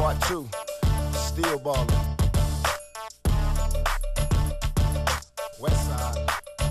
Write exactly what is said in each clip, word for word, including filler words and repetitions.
Part two, still ballin'. Westside.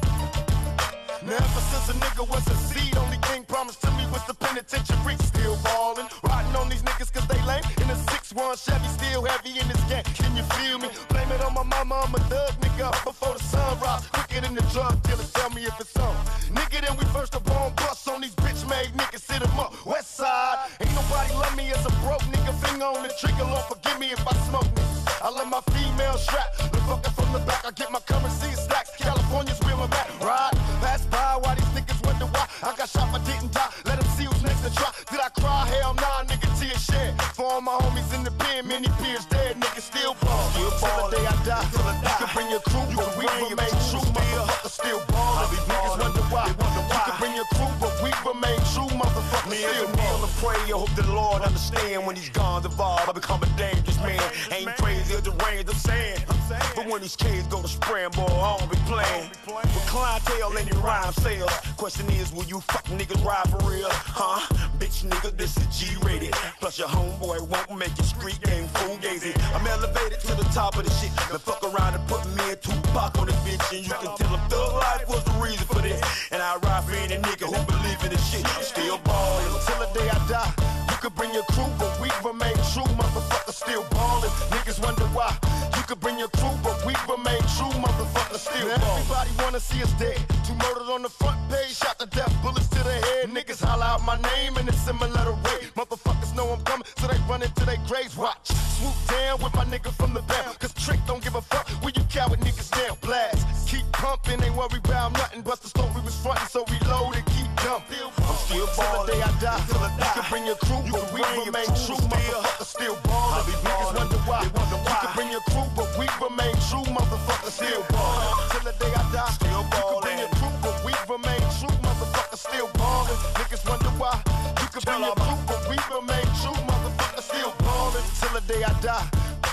Now ever since a nigga was a seed, only thing promised to me was the penitentiary. Still ballin', riding on these niggas cause they lame. In a six one Chevy, still heavy in this game. Can you feel me? Blame it on my mama, I'm a thug nigga. Up before the sunrise, quicker than the drug dealers. Tell me if it's on. Nigga, then we first up on bus on these bitch-made niggas. Sit 'em up, Westside. Ain't nobody love me as a broke nigga. Finger on the trigger, Lord forgive me if I smoke niggas. I let my female strap, the fucker from the back. I get my currency in stacks. California's where I'm at. Ride, pass by while these niggas wonder why I got shot but didn't die. Let them see who's next to try. Did I cry? Hell nah, nigga, tears shed. For all my homies in the pen, many peers dead. Niggas still ball. Still ball. Till the day I die. Till I die. You can bring your crew, but we remain true. Motherfucker still ball. Niggas wonder why. You can bring your crew, but we remain true. Motherfucker still ball. I pray, I hope the Lord understand when he's gone evolved. I become a dangerous man. Ain't crazy or deranged, I'm saying. But when these kids go to spraying, boy, I don't be playing. With clientele and your rhyme sales. Question is, will you fuck niggas ride for real? Huh? Bitch nigga, this is G-rated. Plus your homeboy won't make your street game fugazi. I'm elevated to the top of the shit. Now fuck around and put me and Tupac on this bitch. And you can tell him thug life was the reason for this. And I ride for any nigga who believe in this shit. I'm still ballin'. Till the day I die. You could bring your crew, but we remain true. Motherfucker still ballin'. Niggas wonder why. You could bring your crew, but we remain true. Motherfucker still ballin'. Everybody wanna see us dead. Two murdered on the front page, shot to death, bullets to the head. Niggas holler out my name in a similar rate. Motherfuckers know I'm coming, so they run into their graves. Watch, swoop down with my nigga from the band. Cause Trick don't give a fuck where you coward niggas down. Blast, keep pumping, ain't worry about nothing. Bust the store we was frontin', so we load and keep dumping. I'm still ballin'. Till the day I die. Till I die. You can bring your crew, but we remain true. Motherfucker still ballin'. Niggas wonder why. You can bring your crew, but we remain true. Motherfucker still ballin'. Till the day I die. Still You can bring your crew, but we remain true. Motherfucker still ballin'. Niggas wonder why. You can bring your crew, but we remain true. Motherfucker still ballin'. Till the day I die.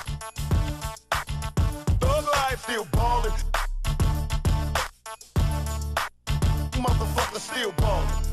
Thug life still ballin'. Motherfucker still ballin'.